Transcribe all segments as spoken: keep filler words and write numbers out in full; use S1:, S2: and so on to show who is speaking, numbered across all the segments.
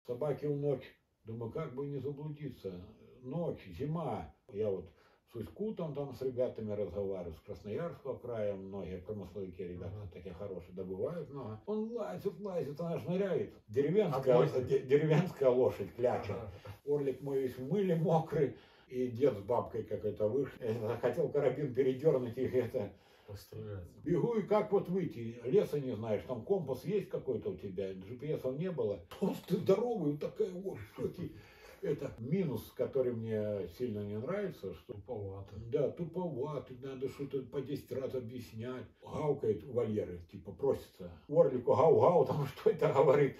S1: Собаки в ночь. Думаю, как бы не заблудиться. Ночь, зима. Я вот с Усть-Кутом там с ребятами разговариваю, с Красноярского края многие промысловики ребята uh-huh. такие хорошие добывают много. Он лазит, лазит, она шныряет. Деревенская, де, деревенская лошадь кляча. Uh-huh. Орлик мой весь в мыле мокрый. И дед с бабкой какой-то вышел. Я хотел карабин передернуть их это.
S2: Постреляться.
S1: Бегу и как вот выйти, леса не знаешь, там компас есть какой-то у тебя, джи пи эс не было. Толстый, здоровый, вот такая вот штуки. Это минус, который мне сильно не нравится, что
S2: туповато.
S1: Да, туповато, надо что-то по десять раз объяснять. Гавкает у вольеры, типа просится. Орлику гау-гау, там что это говорит.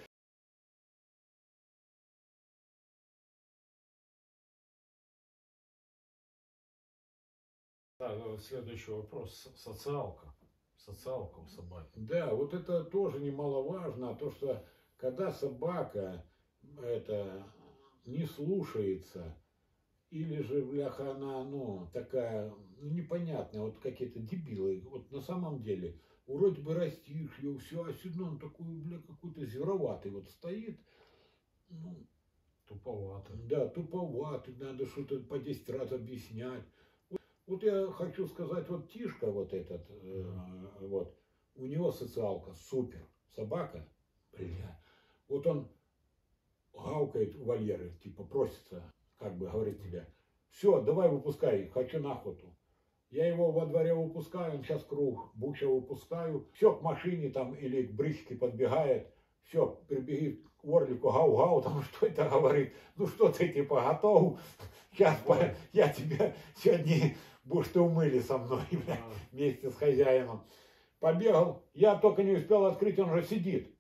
S2: Да, следующий вопрос. Социалка. Социалка у собаки.
S1: Да, вот это тоже немаловажно, то что когда собака это не слушается, или же, бляха, она, ну, такая, ну, непонятная, вот какие-то дебилы, вот на самом деле, вроде бы растишь ее, все, а сюда он такой, бля, какой-то звероватый вот стоит, ну,
S2: туповатый.
S1: Да, туповатый, надо что-то по десять раз объяснять. Вот, вот я хочу сказать, вот Тишка вот этот, э, вот, у него социалка супер, собака, бля, вот он гавкает у вольеры, типа просится, как бы говорит тебе, все, давай выпускай, хочу на охоту. Я его во дворе выпускаю, он сейчас круг, Буча выпускаю, все к машине там или к бричке подбегает, все, прибегит к Орлику, гау-гау, там что это говорит, ну что ты типа готов, сейчас по, я тебя сегодня будешь ты умыли со мной, бля, вместе с хозяином. Побегал, я только не успел открыть, он уже сидит.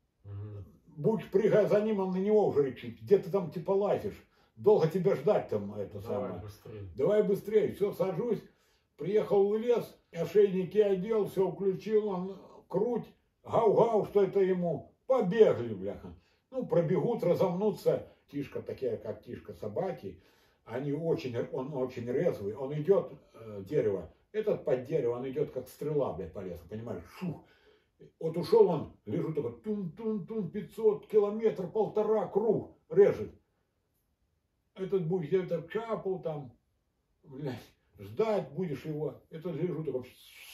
S1: Буч прыгая за ним, он на него уже рычит, где ты там типа лазишь. Долго тебя ждать там это
S2: Давай
S1: самое.
S2: Быстрее.
S1: Давай быстрее. Все, сажусь. Приехал в лес, ошейники одел, все включил, он круть, гау-гау, что это ему. Побегли, бляха. Ну, пробегут, разомнутся. Тишка, такие как Тишка собаки, они очень, он очень резвый. Он идет, э, дерево, этот под дерево, он идет как стрела, блядь, по лесу, понимаешь? Шух. Вот ушел он, лежу такой, тун-тун-тун, пятьсот километров, полтора, круг, режет. Этот будешь где-то чапал там, блядь, ждать будешь его. Этот лежу такой,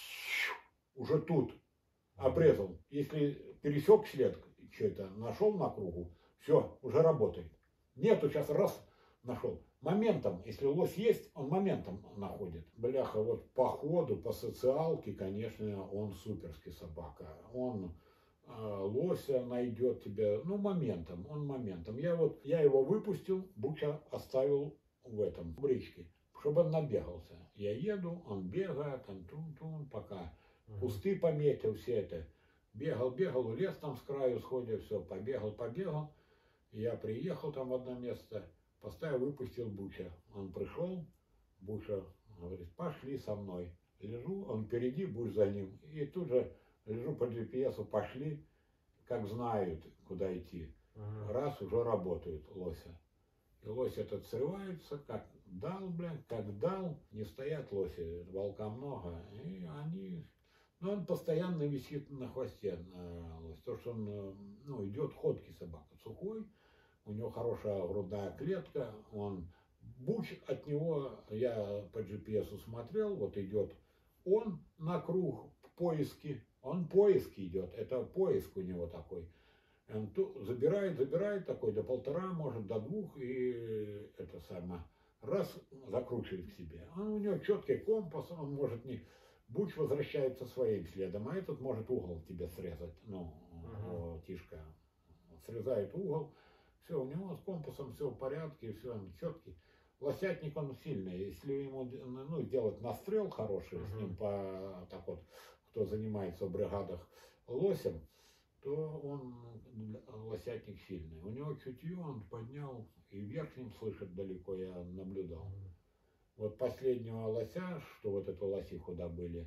S1: уже тут, обрезал. Если пересек след, что-то нашел на кругу, все, уже работает. Нету, сейчас раз нашел. Моментом, если лось есть, он моментом находит. Бляха, вот по ходу, по социалке, конечно, он суперский собака. Он э, лося найдет тебя, ну, моментом, он моментом. Я вот, я его выпустил, Буча оставил в этом, в бричке, чтобы он набегался. Я еду, он бегает, он тун-тун, пока кусты пометил, все это. Бегал, бегал, в лес там с краю сходил, все, побегал, побегал. Я приехал там в одно место. Поставил, выпустил Буча. Он пришел, Буча говорит, пошли со мной. Лежу, он впереди, Буч за ним. И тут же лежу по джи пи эс, пошли, как знают, куда идти. Ага. Раз, уже работают лося. И лось этот срывается, как дал, блядь, как дал. Не стоят лоси, волка много. И они... Но он постоянно висит на хвосте, на лось. То, что он, ну, идет ходкий собака, сухой. У него хорошая грудная клетка, он, Буч от него, я по джи пи эс смотрел, вот идет он на круг в поиске, он поиски идет, это поиск у него такой. Он ту, забирает, забирает такой до полтора, может до двух, и это самое, раз закручивает к себе. Он, у него четкий компас, он может не... Буч возвращается своим следом, а этот может угол тебе срезать, ну, uh-huh. Тишка срезает угол. Все, у него с компасом все в порядке, все, он четкий. Лосятник он сильный. Если ему, ну, сделать настрел хороший, uh-huh. с ним по, так вот, кто занимается в бригадах лосем, то он, лосятник сильный. У него чутье, он поднял, и верхним слышит далеко, я наблюдал. Uh-huh. Вот последнего лося, что вот эту лосиху добыли,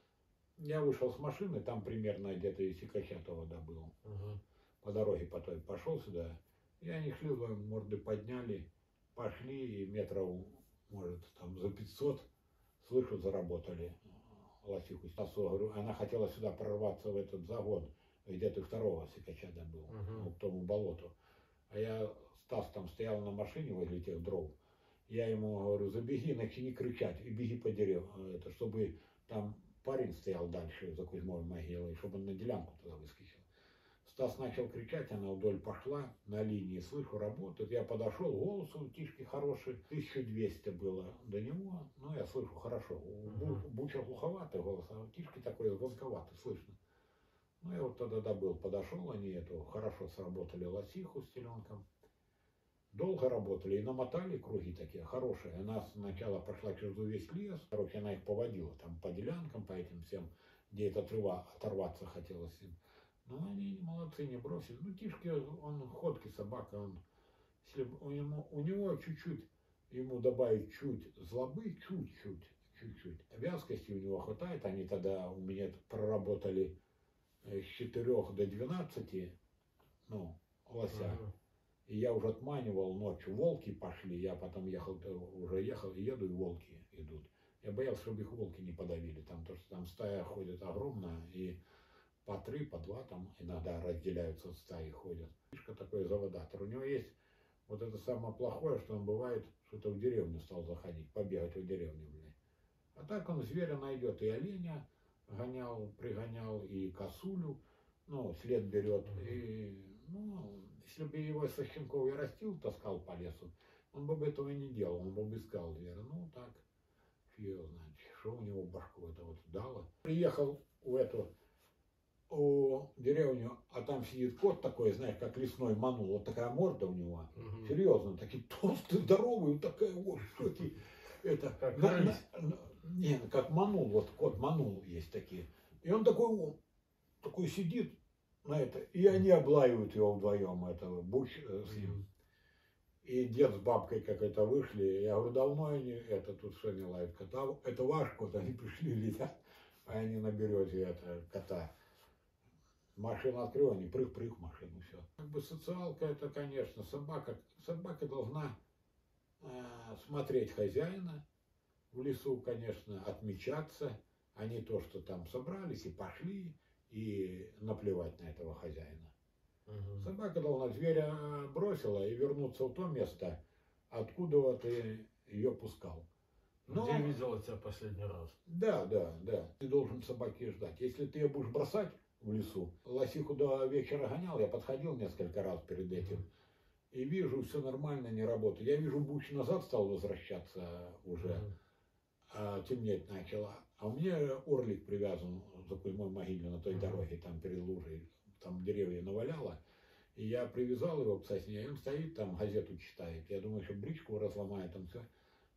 S1: я вышел с машины, там примерно где-то из Сикачатова добыл. Uh-huh. По дороге потом пошел сюда. И они шли, морды подняли, пошли, и метров, может, там за пятьсот, слышу, заработали лосиху. Говорю, она хотела сюда прорваться в этот загон, где ты второго сикача добыл, uh-huh. к тому болоту. А я, Стас там стоял на машине возле тех дров. Я ему говорю, забеги, начни кричать и беги по дереву. Это, чтобы там парень стоял дальше за Кузьмой могилой, чтобы он на делянку туда выскочил. Стас начал кричать, она вдоль пошла, на линии, слышу, работает. Я подошел, голос у Тишки хороший, тысяча двести было до него. Ну, я слышу хорошо. У uh-huh. Буча глуховатый голос, а у Тишки такой звонковатый, слышно. Ну, я вот тогда добыл, подошел, они эту хорошо сработали лосиху с теленком. Долго работали и намотали круги такие хорошие. Она сначала прошла через весь лес. Короче, она их поводила там по делянкам, по этим всем, где это отрыва, оторваться хотелось им. Но они молодцы, не бросили. Ну, Тишки, он ходкий собака, он, если у него, у него чуть-чуть, ему добавить чуть злобы, чуть-чуть, чуть-чуть. Вязкости у него хватает. Они тогда у меня проработали с четырёх до двенадцати, ну, лося. Uh-huh. И я уже отманивал ночью. Волки пошли, я потом ехал, уже ехал, и еду, и волки идут. Я боялся, чтобы их волки не подавили. Там то, что там стая ходит огромная, и по три, по два там иногда разделяются стаи, ходят. Фишка такой заводатор. У него есть вот это самое плохое, что он бывает, что-то в деревню стал заходить, побегать в деревню, блядь. А так он зверя найдет, и оленя гонял, пригонял, и косулю, ну, след берет, и, ну, если бы его со щенков и растил, таскал по лесу, он бы этого и не делал, он бы искал зверя. Ну, так, фиг знает, что у него башку это вот дало. Приехал в эту, у деревню, а там сидит кот такой, знаешь, как лесной манул, вот такая морда у него, угу. Серьезно, такие толстые, здоровые, вот такая вот, что это, как на, на, на, не, как манул, вот кот манул есть такие. И он такой, такой сидит на это, и они облаивают его вдвоем, этого, Буч с ним. И дед с бабкой как-то вышли, я говорю, давно они, это тут что не лают кота, это ваш кот, они пришли, летят, а они на березе это кота. Машину открыл, они прыг-прыг машину, все. Как бы социалка это, конечно, собака, собака должна э, смотреть хозяина в лесу, конечно, отмечаться, а не то, что там собрались и пошли, и наплевать на этого хозяина. Угу. Собака должна зверя бросила и вернуться в то место, откуда ты ее пускал.
S2: Но... Где видела тебя последний раз?
S1: Да, да, да. Ты должен собаке ждать. Если ты ее будешь бросать в лесу, лосиху до вечера гонял, я подходил несколько раз перед этим, угу. И вижу, все нормально, не работает. Я вижу, Буч назад стал возвращаться уже, угу. А темнеть начало. А у меня орлик привязан за Кузьмой могиле на той uh-huh. дороге, там перед лужей, там деревья наваляло. И я привязал его к сосне, и он стоит там, газету читает. Я думаю, что бричку разломает, там все.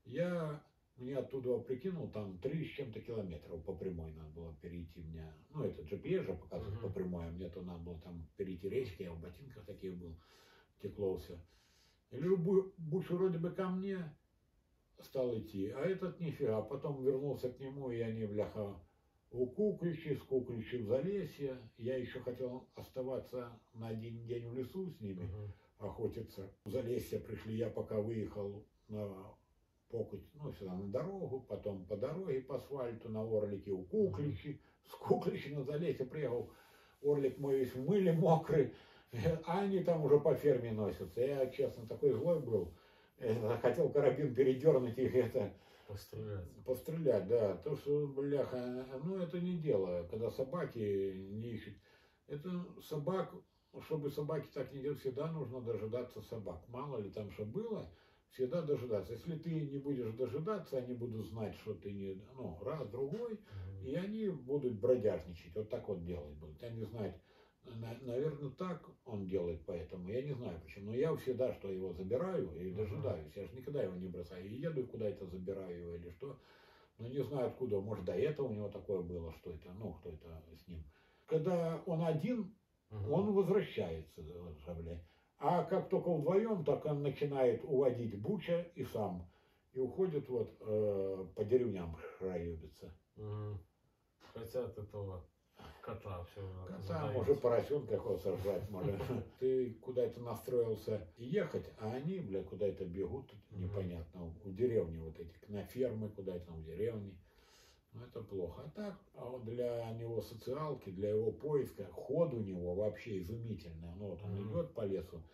S1: Я мне оттуда прикинул, там три с чем-то километров по прямой надо было перейти мне. Ну, это джи пи эс же показывает uh-huh. по прямой, а мне то надо было там перейти речки, я в ботинках таких был, текло все. И Буч вроде бы ко мне стал идти, а этот нифига. Потом вернулся к нему, и они, бляха, у Кукличи, с Кукличи в Залесье. Я еще хотел оставаться на один день в лесу с ними, uh-huh. охотиться. В Залесье пришли, я пока выехал на Покуть, ну, сюда на дорогу, потом по дороге, по асфальту, на Орлике у Кукличи. Uh-huh. С Кукличи на Залесье приехал, Орлик мой весь в мыле мокрый, а они там уже по ферме носятся. Я, честно, такой злой был. Хотел карабин передернуть их, это...
S2: Пострелять.
S1: Пострелять, да. То, что, бляха, ну это не дело, когда собаки не ищут. Это собак, чтобы собаки так не делали, всегда нужно дожидаться собак. Мало ли там что было, всегда дожидаться. Если ты не будешь дожидаться, они будут знать, что ты не... Ну, раз, другой, mm-hmm. и они будут бродяжничать. Вот так вот делать будут. Они знают... Наверное, так он делает, поэтому я не знаю почему. Но я всегда, что его забираю и дожидаюсь. Я же никогда его не бросаю. И еду куда-то забираю его или что. Но не знаю откуда. Может, до этого у него такое было, что это, ну, кто это с ним. Когда он один, угу. он возвращается. А как только вдвоем, так он начинает уводить Буча и сам. И уходит вот э, по деревням шароебиться.
S2: Угу. Хотят этого... Кота все.
S1: Кота, может, поросенка хочется ржать, может. Ты куда-то настроился ехать, а они, бля, куда-то бегут, непонятно, в деревне вот эти, на фермы, куда-то в деревне. Ну, это плохо. А так, для него социалки, для его поиска, ход у него вообще изумительный. Ну, вот он идет по лесу,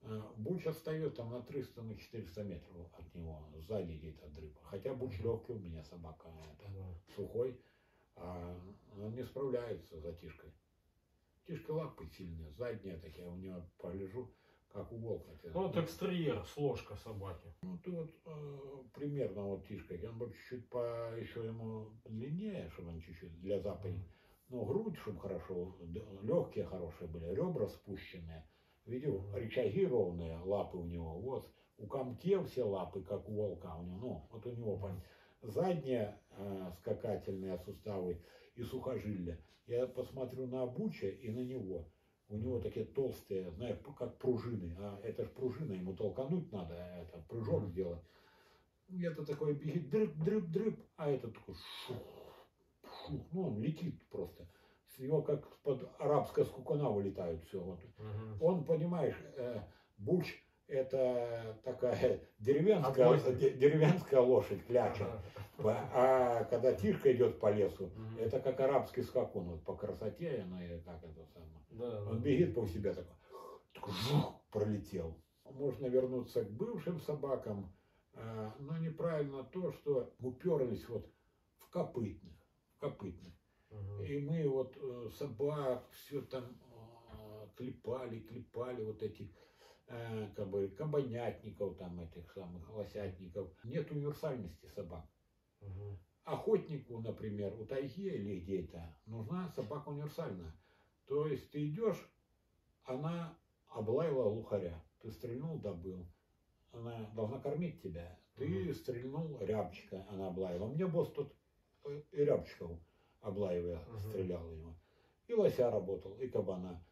S1: Буч отстает там на триста, на четыреста метров от него, сзади где-то дрыба. Хотя Буч легкий у меня собака, это
S2: Да.
S1: сухой, а он не справляется за Тишкой. Тишка лапы сильные, задние такие, у него погляжу, как у волка.
S2: Ну, вот экстерьер, сложка собаки.
S1: Ну, ты вот э, примерно вот Тишка, он бы чуть-чуть по, еще ему длиннее, чтобы он чуть-чуть для запади. Ну, грудь, чтобы хорошо, легкие хорошие были, ребра спущенные. Видел, рычаги ровные, лапы у него, вот. У Комке все лапы, как у волка у него, ну, вот у него задние э, скакательные суставы и сухожилия. Я посмотрю на Буча и на него. У него такие толстые, знаешь, как пружины. А это же пружина, ему толкануть надо, это прыжок сделать. Это такой бегит, дрып, дрып, дрып, а этот такой шух, шух, ну он летит просто. С него как под арабская скукана вылетают все. Вот. Угу. Он, понимаешь, э, Буч это такая деревенская, деревенская лошадь, кляча. А когда Тишка идет по лесу, угу. это как арабский скакун, вот по красоте, ну и как это самое. Да, он да. бегит по себе такой, такой жух, пролетел. Можно вернуться к бывшим собакам, э, но неправильно то, что уперлись вот в копытных, в копытных. Угу. И мы вот э, собак все там э, клепали, клепали вот этих э, как бы кабанятников, там этих самых лосятников. Нет универсальности собак. Угу. Охотнику, например, у тайги или где-то нужна собака универсальная. То есть ты идешь, она облаяла глухаря, ты стрельнул, добыл. Она должна кормить тебя. Ты угу. стрельнул рябчика, она облаяла. У меня босс тут и рябчиков облаивая, угу. стрелял его. И лося работал, и кабана.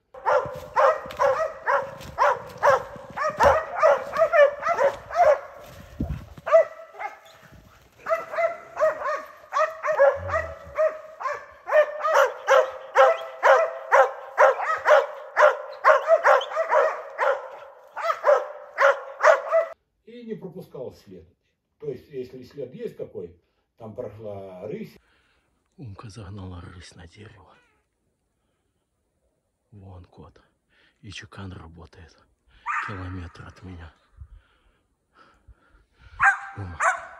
S1: И не пропускал след. То есть, если след есть какой, там прошла рысь.
S3: Умка загнала рысь на дерево. Вон кот. И чекан работает. Километр от меня. Ума.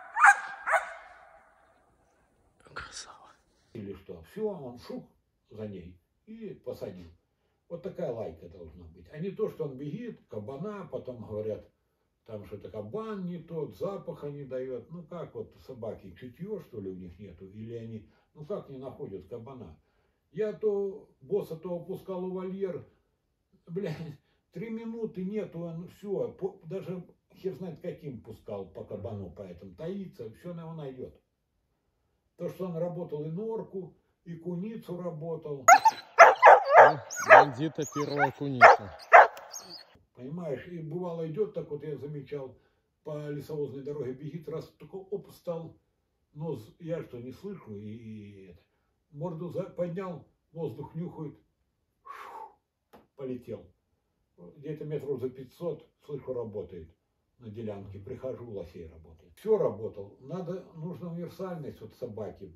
S3: Красава.
S1: Или что? Все, он шух за ней и посадил. Вот такая лайка должна быть. А не то, что он бегит, кабана, потом говорят, там что-то кабан не тот, запаха не дает. Ну как вот собаки, чутье что ли у них нету? Или они... Ну как не находят кабана? Я то босса то опускал у вольер, блядь, три минуты нету, он все, по, даже хер знает каким пускал по кабану, поэтому таится, все на его найдет. То, что он работал и норку, и куницу работал.
S3: Бандита первая куница.
S1: Понимаешь, и бывало идет так вот, я замечал, по лесовозной дороге бегит, раз только оп, стал. Нос, я что, не слышу, и, и это, морду за, поднял, воздух нюхает, шу, полетел. Где-то метров за пятьсот, слышу, работает на делянке, прихожу, лосей работает. Все работал, надо, нужна универсальность от собаки.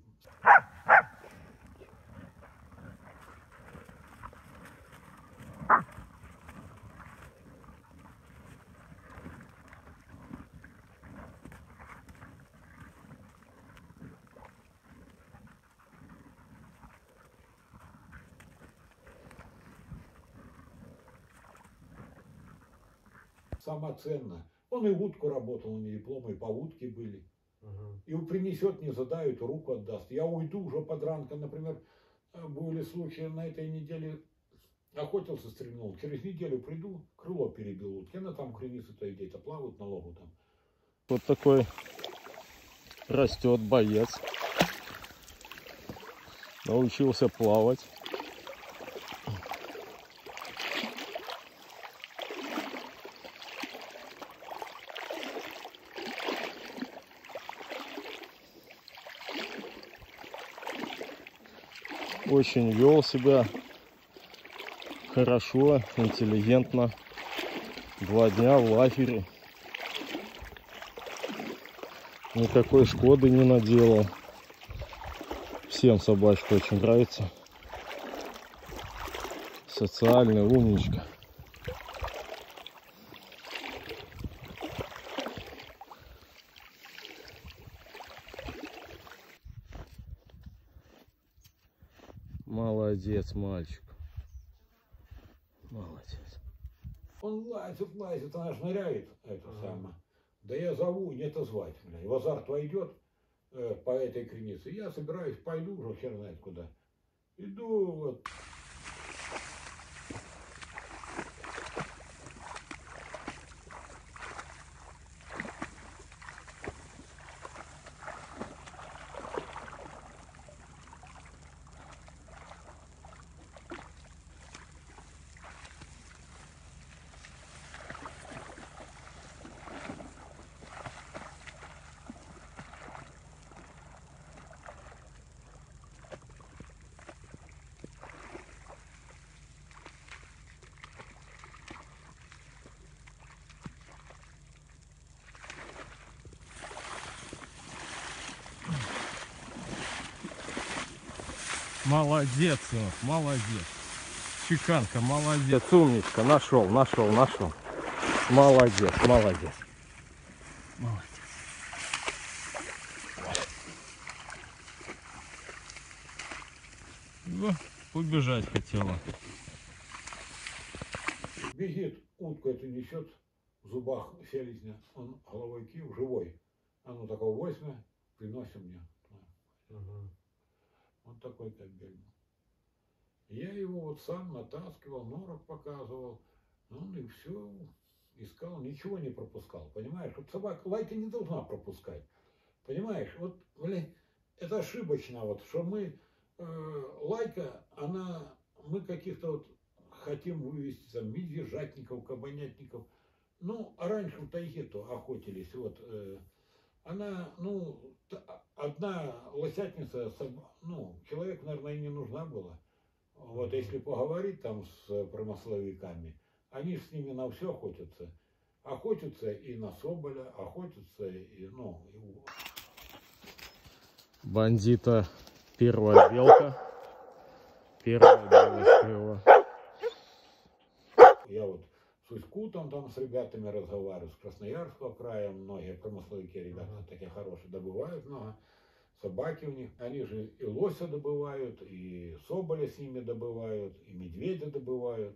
S1: Самое ценное. Он и утку работал, у него дипломы, и по утке были. Угу. И принесет, не задавит, руку отдаст. Я уйду уже под ранком, например, были случаи на этой неделе, охотился, стрельнул. Через неделю приду, крыло перебил утки. Она там креницы-то и где-то плавают на логу там.
S3: Вот такой растет боец. Научился плавать. Очень вел себя хорошо, интеллигентно. Два дня в лагере. Никакой шкоды не наделал. Всем собачка очень нравится. Социальная умничка. Молодец, мальчик. Молодец.
S1: Он лазит, лазит, она ж ныряет, это
S2: Ага.
S1: самое. Да я зову, не отозвать, бля. И в азарт войдет э, по этой кренице. Я собираюсь, пойду уже хер знает куда. Иду вот.
S3: Молодец, сынок, молодец. Чеканка, молодец. Умничка, нашел, нашел, нашел. Молодец, молодец. Молодец. О, убежать хотела.
S1: Бегит, утку эту несет в зубах селезня. Он головой кив, живой. А ну такого возьме, приносит мне.
S2: Ага.
S1: Он такой кобель. Я его вот сам натаскивал, норок показывал. Он и все искал, ничего не пропускал. Понимаешь, вот собака лайка не должна пропускать. Понимаешь, вот, блин, это ошибочно, вот, что мы, э, лайка, она, мы каких-то вот хотим вывести там медвежатников, кабанятников. Ну, а раньше в тайге-то охотились, вот, э, она, ну, одна лосятница, ну, человеку, наверное, и не нужна была. Вот, если поговорить там с промысловиками, они же с ними на все охотятся. Охотятся и на соболя, охотятся и, ну... И...
S3: Бандита первая белка. Первая белая.
S1: Я вот с Усть-Кутом там с ребятами разговариваю, с Красноярского края, многие промысловики ребята uh-huh. такие хорошие добывают много. Собаки у них, они же и лося добывают, и соболя с ними добывают, и медведя добывают.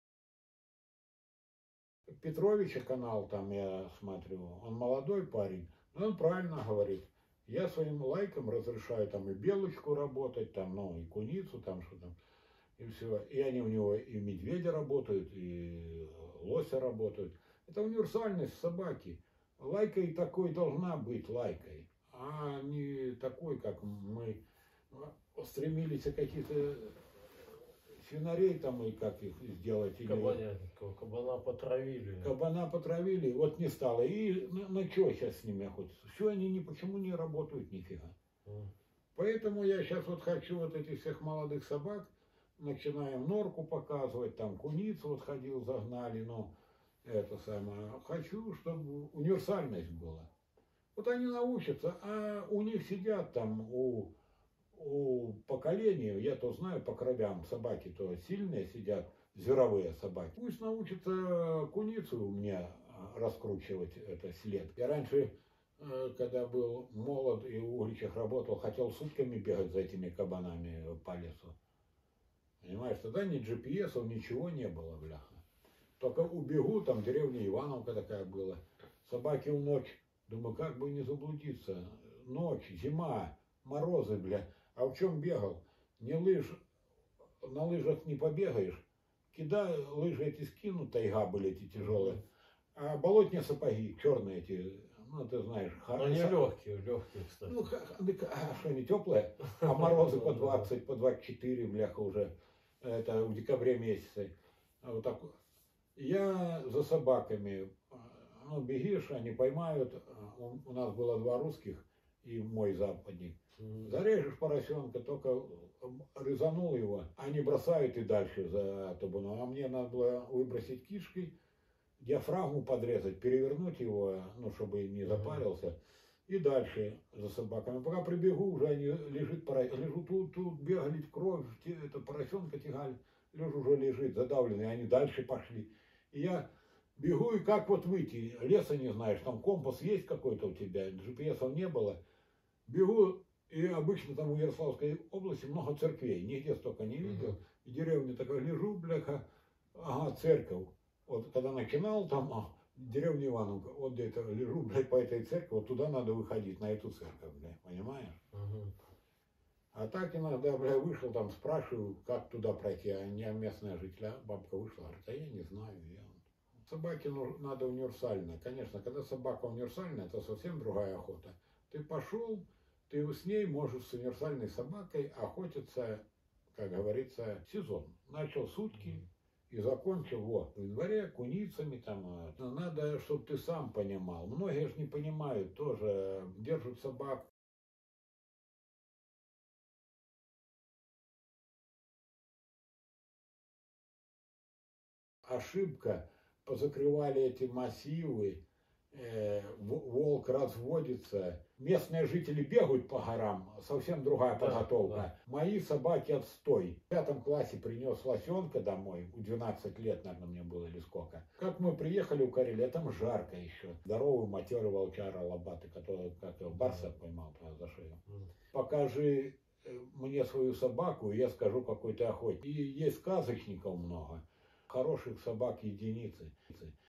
S1: Петровича канал там я смотрю, он молодой парень, но он правильно говорит. Я своим лайкам разрешаю там и белочку работать, там, ну, и куницу, там, что там, и все. И они у него и медведя работают, и лося работают. Это универсальность собаки. Лайка и такой должна быть лайкой. А не такой, как мы стремились каких-то свинарей там и как их сделать.
S2: Кабанятников, кабана потравили.
S1: Кабана потравили, вот не стало. И ну, ну что сейчас с ними охотиться? Все, они ни почему не работают нифига. Mm. Поэтому я сейчас вот хочу вот этих всех молодых собак, начинаем норку показывать, там куницу вот ходил, загнали, ну, это самое. Хочу, чтобы универсальность была. Вот они научатся, а у них сидят там, у, у поколения, я то знаю, по кровям собаки то сильные сидят, зверовые собаки. Пусть научатся куницу у меня раскручивать это след. Я раньше, когда был молод и в Угличах работал, хотел сутками бегать за этими кабанами по лесу. Понимаешь, тогда ни джи пи эсов, ничего не было, бляха. Только убегу, там деревня Ивановка такая была, собаки в ночь. Думаю, как бы не заблудиться. Ночь, зима, морозы, бля. А в чем бегал? Не лыж, на лыжах не побегаешь. Кидай, лыжи эти скину, тайга были эти тяжелые. А болотные сапоги, черные эти, ну ты знаешь.
S2: Но они легкие, легкие, кстати.
S1: Ну, а что, не теплые? А морозы по двадцать, по двадцать четыре, бляха, уже. Это в декабре месяце. Вот так. Я за собаками. Ну, бегишь, они поймают. У нас было два русских и мой западник. Зарежешь поросенка, только резанул его, они бросают и дальше за табуном. А мне надо было выбросить кишки, диафрагму подрезать, перевернуть его, ну, чтобы не запарился, и дальше за собаками. Пока прибегу, уже они лежит, лежу тут, тут, бегали, кровь, это поросенка тягали, лежу, уже лежит, задавленный, они дальше пошли. И я бегу, и как вот выйти, леса не знаешь, там компас есть какой-то у тебя, джи пи эсов не было. Бегу, И обычно там в Ярославской области много церквей, нигде столько не видел. В деревне такой лежу, бляха, ага, церковь. Вот когда начинал там, а, деревня Ивановка, вот где-то лежу, блядь, по этой церкви, вот туда надо выходить, на эту церковь, блядь, понимаешь?
S2: Мгм.
S1: А так иногда, бля, вышел там, спрашиваю, как туда пройти, а не местная жителя, бабка вышла, говорит, а я не знаю, я... Собаке ну, надо универсальная. Конечно, когда собака универсальная, это совсем другая охота. Ты пошел, ты с ней можешь с универсальной собакой охотиться, как говорится, сезон. Начал сутки и закончил вот в январе куницами там. Но надо, чтобы ты сам понимал. Многие же не понимают тоже, держат собак. Ошибка, позакрывали эти массивы, э, волк разводится, местные жители бегают по горам, совсем другая
S2: Да,
S1: подготовка.
S2: да.
S1: Мои собаки отстой. В пятом классе принес лосенка домой, у двенадцати лет, наверное, мне было или сколько. Как мы приехали в Карелию, а там жарко еще. Здоровый матерый волчара лобатый, который как его барса поймал за шею.
S2: Мгм.
S1: Покажи э, мне свою собаку, и я скажу, какой ты охотник. И есть сказочников много. Хороших собак единицы.